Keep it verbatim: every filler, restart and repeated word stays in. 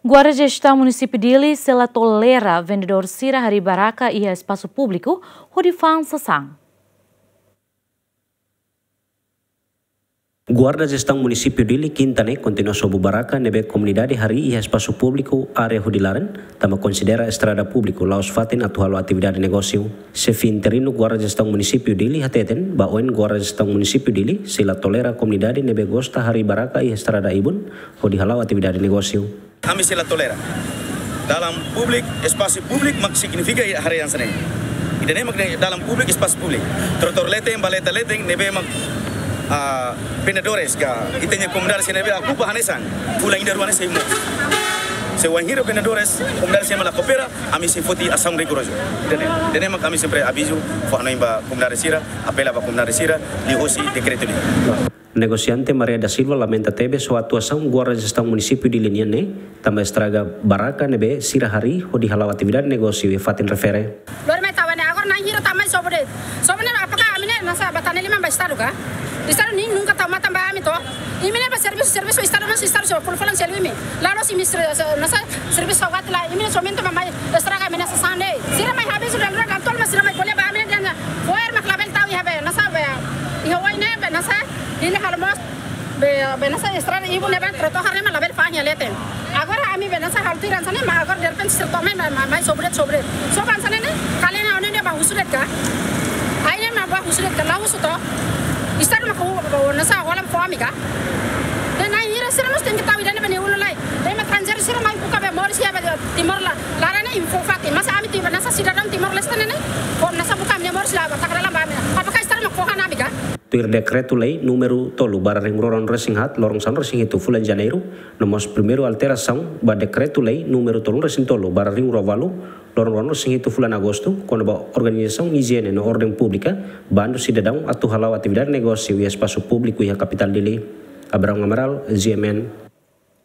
Guarda Gestão Município Dili sela tolera vendedor sira hari baraka e espaço público, onde fan sasang. Guarda Gestão Município Dili Quintane continua sob baraka nebe comunidade hari e espaço público área Hudilaran, tama considera estrada público laos fatin atual atividade negócio. Chefe interino Guarda Gestão Município Dili hateten baoen Guarda Gestão Município Dili sila tolera comunidade nebe gosta hari baraka e estrada ibun hodi halau atividade negócio. Kami sila tolera dalam publik espaço publik mak significa hari yang seneng. Idane mak dalam publik espaço publik. Trotor leteng baleta leteng nebe mak Uh, vendedores ka itenya comunidade nebe aku bahanesan pulang ida ruane semo se wanhiro vendedores comunidade sema la coopera ami se foti asam rigoroso dene dene mak kami sempre aviso fo anoimba comunidade sira apela ba comunidade sira li hosi decreto li. Negosiante Maria da Silva lamenta tebe so atuação Guarda Gestão Município de Liniane também estraga baraka nebe sira hari ho di halau atividade negócio e fatin refere. Lor me tawane agora na hiro tamai sobre sobre apakah amine nasa batane lima ba estado ka Estado ni nunca tahu mata mbak ami toh. Ini mana servis servis Estado mas Estado so full full selvi mi. Lalu si mister nasa servis awat lah. Ini somento mamai estraga mina sasande. Sira mai habis sudah lura kantor mas sira mai boleh ba ami dan foer mak label tahu ya be nasa be. Iho wai ne be nasa ini halmos be be nasa estraga ibu ne be troto hari ma label fahnya leten. Agora ami be nasa halti ran sana ma agora derpen sir to mai mai sobre sobre. So ban sana ne kalian oni ne ba husulet ka. Aine ma ba husulet ka lahu suto. Istana mako nasa walam fami ka. Dan ai hira sira mesti kita tahu dan bani ululai. Dan mat kanjar sira mai buka be mor sia be timor la. Larane info fati masa ami tiba nasa sira dam timor leste ne. Ko nasa buka me mor sia ba takala ba. Apakah istana mako kana biga? Tuir decreto lei número tolu bara ringroron racing hat lorong san racing itu fulan janeiro nomos primeiro alteração ba decreto lei número tolu racing tolu bara ringro valu lorong racing itu fulan agosto quando ba organização higiene no ordem pública bando cidadão atu halau atividade negócio e espaço público e a capital dele Abraham Amaral, G M N.